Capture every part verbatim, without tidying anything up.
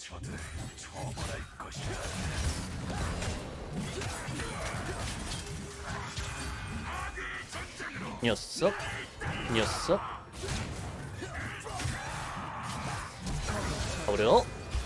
녀석 녀석 가버려.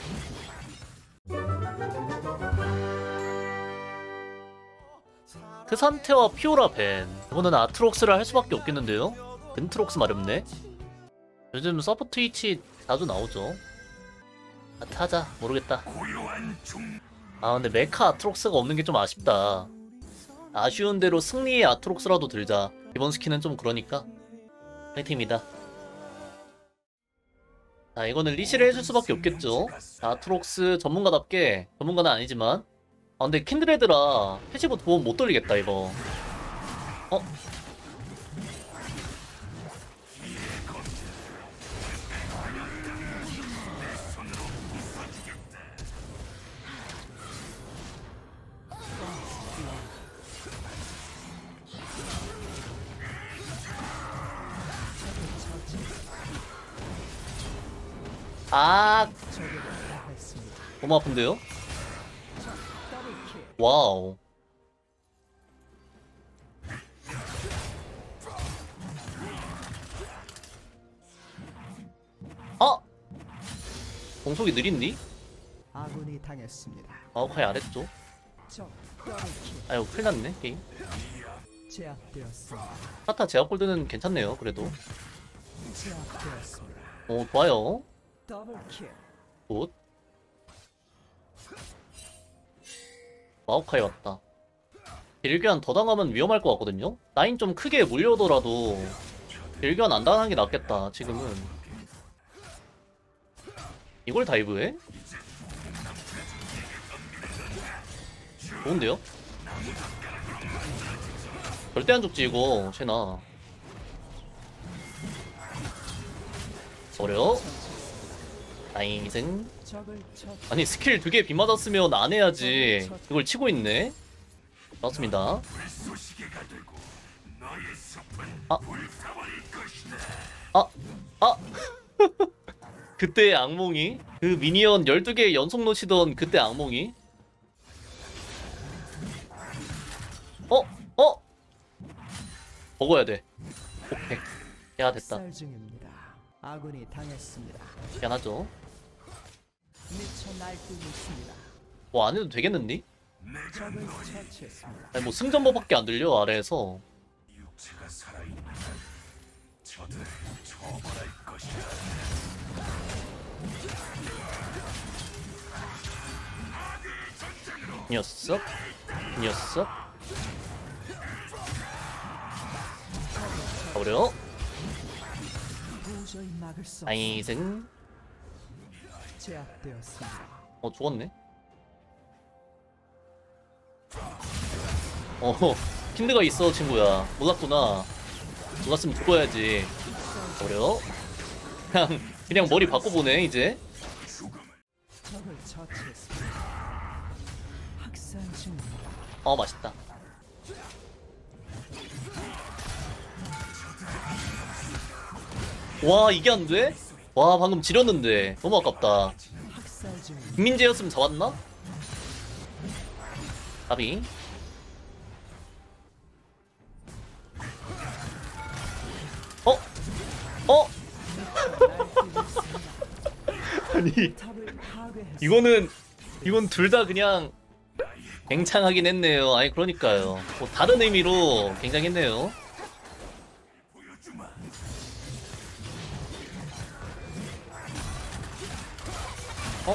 그 상태와 피오라 벤, 이거는 아트록스를 할 수밖에 없겠는데요? 벤트록스 마렵네. 요즘 서포 트위치 자주 나오죠. 아, 타자 모르겠다. 아 근데 메카 아트록스가 없는 게 좀 아쉽다. 아쉬운 대로 승리의 아트록스라도 들자. 이번 스킨은 좀 그러니까 파이팅입니다. 아 이거는 리시를 해줄 수밖에 없겠죠. 아트록스 전문가답게, 전문가는 아니지만. 아 근데 킨드레드라 패시브 도움 못 돌리겠다 이거. 어? 아 너무 아픈데요? 와우. 아! 공속이 느린디? 아군이 당했습니다. 마오카이 아랬죠? 아유 큰일났네 게임. 제압되었습니다. 타타 제압 골드는 괜찮네요 그래도. 제압되었습니다. 오 좋아요. 더블킬. 굿. 마오카이 왔다. 딜교환 더 당하면 위험할 것 같거든요? 라인 좀 크게 물려오더라도 딜교환 안 당하는 게 낫겠다 지금은. 이걸 다이브해? 좋은데요? 절대 안 죽지 이거 쟤나. 어려? 나이승. 아니 스킬 두 개 비 맞았으면 안 해야지. 이걸 치고 있네. 맞습니다. 아. 아. 아. 그때의 악몽이, 그 미니언 열두 개 연속 놓치던 그때 악몽이. 어? 어? 먹어야 돼. 오케이. 야 됐다. 아군이 당했습니다. 미안하죠. 미쳐 날뛰고 있습니다. 뭐 안해도 되겠는니? 적을 처치했습니다. 아니 뭐 승전보밖에 안 들려 아래에서. 육체가 살아있는 한 저들을 처벌할 것이다. 녀석 녀석 가버려. 도저히 막을 수 나이승. 제압되었습니다. 어 죽었네. 어 킨드가 있어 친구야. 몰랐구나. 죽었으면 죽어야지. 가버려. 그냥 그냥 머리 바꿔보네 이제. 적을 처치했습니다. 학살 중입니다. 어 맛있다. 와 이게 안 돼? 와 방금 지렸는데 너무 아깝다. 학살 중입니다. 김민재였으면 잡았나? 가비. 어? 어? 아니 탑을 파괴했습니다. 이거는 이건 둘 다 그냥 굉장하긴 했네요. 아니 그러니까요. 뭐 다른 의미로 굉장했네요. 어?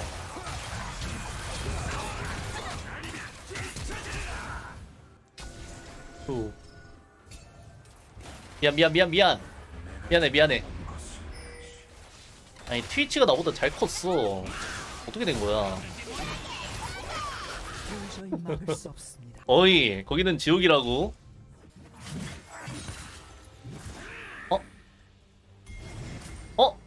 오. 미안 미안 미안 미안 미안해 미안해. 아니 트위치가 나보다 잘 컸어. 어떻게 된 거야? 도저히 막을 수 없습니다. 어이 거기는 지옥이라고. 어? 어?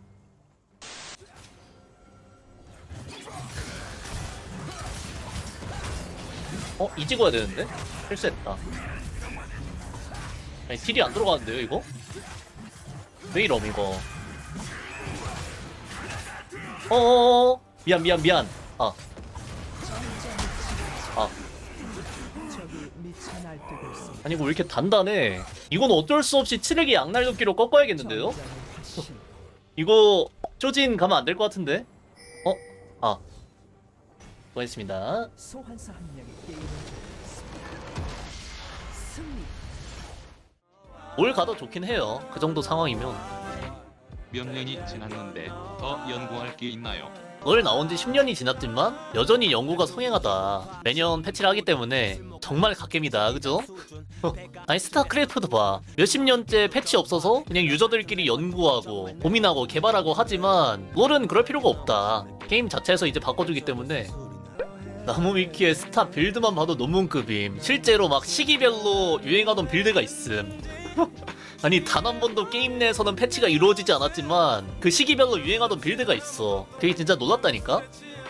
어? 이 찍어야 되는데? 실수했다. 아니 딜이 안 들어가는데요 이거? 왜 이럼 이거? 어어어 미안 미안 미안. 아. 아. 적이 미쳐 날뛰고 있습니다. 아니 이거 왜 이렇게 단단해? 이건 어쩔 수 없이 칠흑이 양날도끼로 꺾어야겠는데요? 전장의 화신. 이거 쪼진 가면 안 될 것 같은데? 어? 아. 수고했습니다. 소환사 한 명이 게임을 종료했습니다. 승리. 뭘 가도 좋긴 해요. 그 정도 상황이면. 몇 년이 지났는데 더 연구할 게 있나요? 널 나온 지 십 년이 지났지만 여전히 연구가 성행하다. 매년 패치를 하기 때문에 정말 갓겜이다. 그죠? 아니 스타크래프트 봐. 몇십 년째 패치 없어서 그냥 유저들끼리 연구하고 고민하고 개발하고 하지만 롤은 그럴 필요가 없다. 게임 자체에서 이제 바꿔주기 때문에 나무위키의 스타 빌드만 봐도 논문급임. 실제로 막 시기별로 유행하던 빌드가 있음. 아니 단 한 번도 게임 내에서는 패치가 이루어지지 않았지만 그 시기별로 유행하던 빌드가 있어. 되게 진짜 놀랐다니까?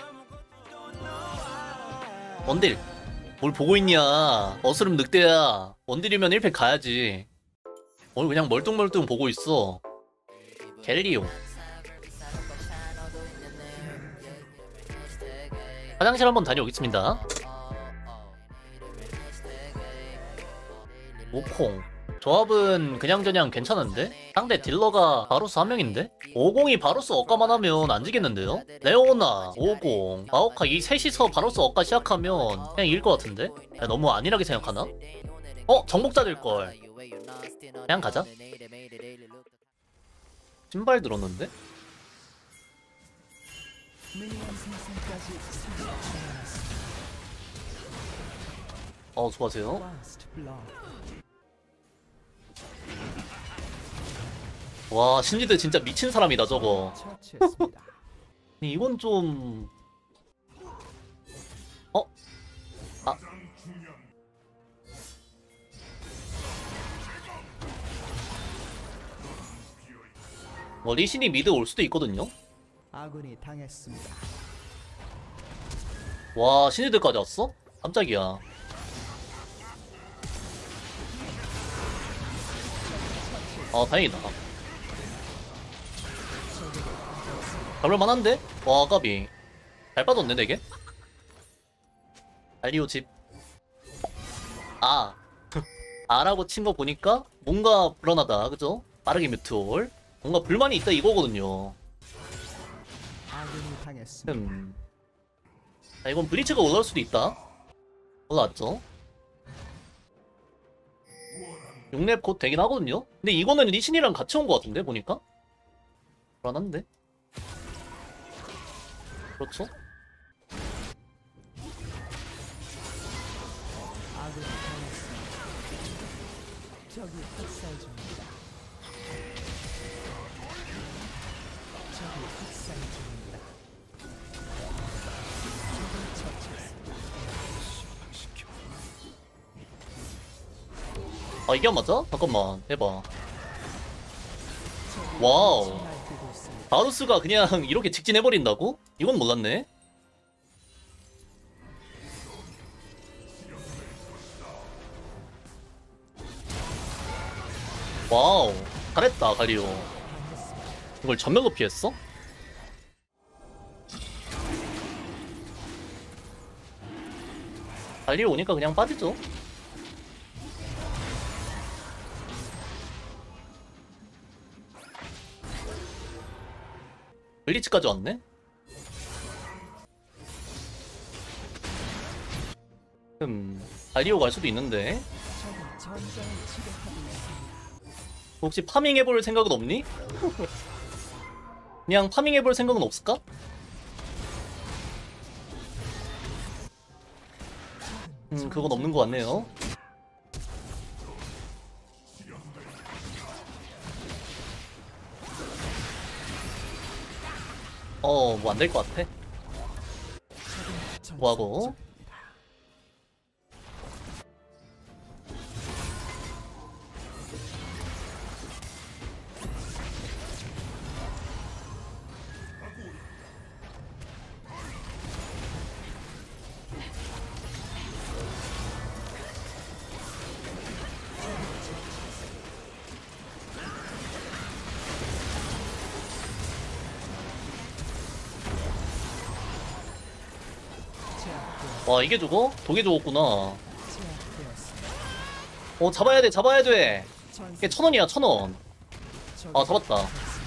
원딜 뭘 보고 있냐. 어스름 늑대야. 원딜이면 일 팩 가야지. 오늘 그냥 멀뚱멀뚱 보고 있어. 갤리오. 화장실 한번 다녀오겠습니다. 오콩. 조합은 그냥저냥 괜찮은데? 상대 딜러가 바루스 한 명인데? 오공이 바루스 억가만 하면 안 지겠는데요? 레오나, 오공, 마오카 이 셋이서 바루스 억가 시작하면 그냥 이길 것 같은데? 야, 너무 안일하게 생각하나? 어? 정복자 될걸. 그냥 가자. 신발 들었는데? 미니언 생성까지 삼십 초 남았습니다. 어, 수고하세요. First blood. 와, 신지드 진짜 미친 사람이다, 저거. 처치했습니다. 아니, 이건 좀... 어? 아. 뭐 리신이 미드 올 수도 있거든요? 아군이 당했습니다. 와, 신지드까지 왔어? 깜짝이야. 아, 다행이다. 잡을만한데? 와, 까비. 잘 빠졌네, 되게. 알리오 집. 아. 아라고 친 거 보니까 뭔가 불안하다, 그죠? 빠르게 뮤트올. 뭔가 불만이 있다 이거거든요. 아군이 당했습니다. 음. 아, 이건 브리츠가 올라올 수도 있다. 올라왔죠. 육 렙 곧 되긴 하거든요. 근데 이거는 리신이랑 같이 온 거 같은데, 보니까? 불안한데? 그렇죠? 아군이 당했습니다. 적이 학살 중입니다. 적이 학살 중입니다. 적을 처치했습니다. 아, 이게 안 맞아? 잠깐만, 해봐. 적이 와우. 미쳐 날뛰고 있습니다. 바루스가 그냥 이렇게 직진해버린다고? 이건 몰랐네. 와우, 잘했다, 가리오. 이걸 전멸로 피했어? 가리오 오니까 그냥 빠지죠. 블리츠까지 왔네? 음, 가리오 갈 수도 있는데. 적은 전장을 지배하고 있습니다. 혹시 파밍 해볼 생각은 없니? 그냥 파밍 해볼 생각은 없을까? 음, 그건 없는 것 같네요. 어, 뭐 안 될 것 같아. 적은 뭐하고? 전투 중입니다. 와 이게 죽어? 독이 죽었구나. 제압되었습니다. 어 잡아야 돼 잡아야 돼. 전사 이게 천 원이야 천 원. 적이 아 잡았다.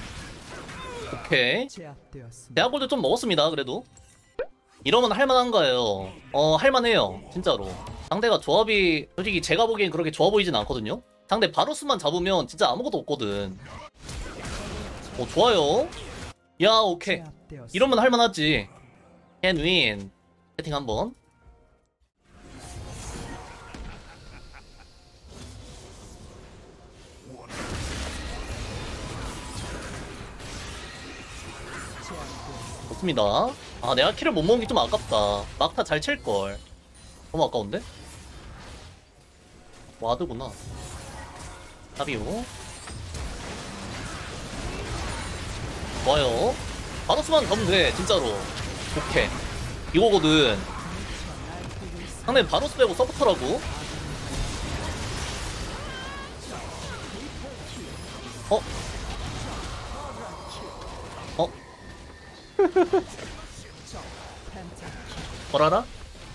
오케이. 제압되었습니다. 대학골도 좀 먹었습니다 그래도. 이러면 할만한 거예요. 어 할만해요 진짜로. 상대가 조합이 솔직히 제가 보기엔 그렇게 좋아 보이진 않거든요. 상대 바루스만 잡으면 진짜 아무것도 없거든. 어 좋아요. 야 오케이. 제압되었습니다. 이러면 할만하지. can win. 세팅 한번. 제압되었습니다. 좋습니다. 아 내가 킬을 못 먹은 게 좀 아깝다. 막타 잘 칠걸. 너무 아까운데? 와드구나. 타비오. 좋아요. 바로스만 가면 돼 진짜로. 오케이. 이거거든. 상대 바로스 빼고 서포터라고. 어? 어? 뭐라라?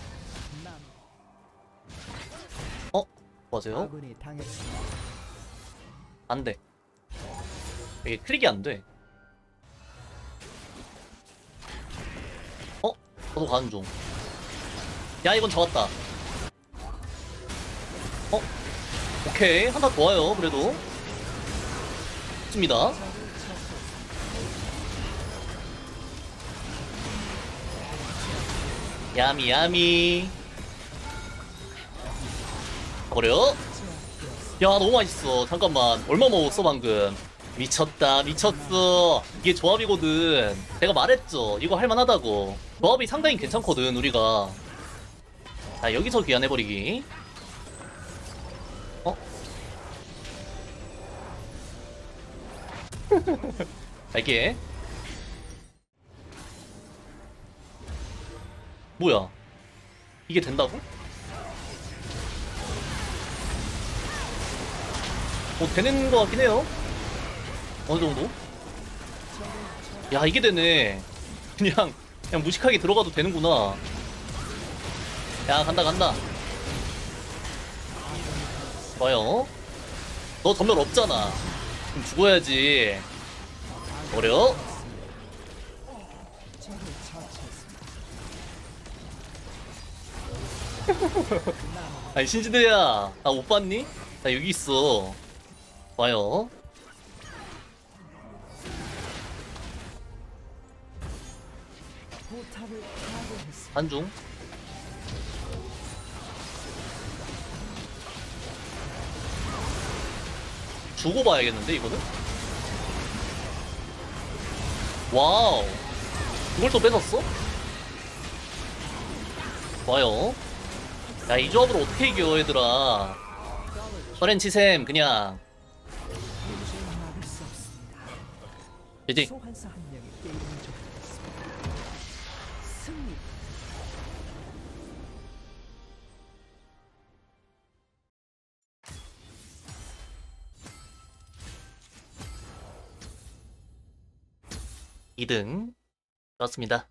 어? 뭐하세요? 아군이 당했습니다. 안 돼. 이게 클릭이 안 돼. 어? 저도 가는 중. 야, 이건 잡았다. 어? 오케이. 한타 좋아요, 그래도. 좋습니다. 야미, 야미. 버려. 야 너무 맛있어. 잠깐만 얼마 먹었어 방금. 미쳤다 미쳤어. 이게 조합이거든. 내가 말했죠 이거 할만하다고. 조합이 상당히 괜찮거든 우리가. 자 여기서 귀환해버리기. 어? 갈게. 뭐야 이게 된다고? 뭐 되는 거 같긴 해요. 어느 정도? 야 이게 되네. 그냥 그냥 무식하게 들어가도 되는구나. 야 간다 간다. 좋아요. 너 전멸 없잖아. 그럼 죽어야지. 어려? 아니 신지드야 나 못 봤니? 나 여기 있어. 와요. 포탑을 파괴했습니다. 한중. 주고 봐야겠는데 이거는? 와우. 이걸 또 뺏었어? 와요. 야 이 조합으로 어떻게 이겨 얘들아. 서렌치샘 그냥 막을 수 없습니다. 이제 소환사 한 명이 게임을 종료했습니다. 승리. 이 등 좋았습니다.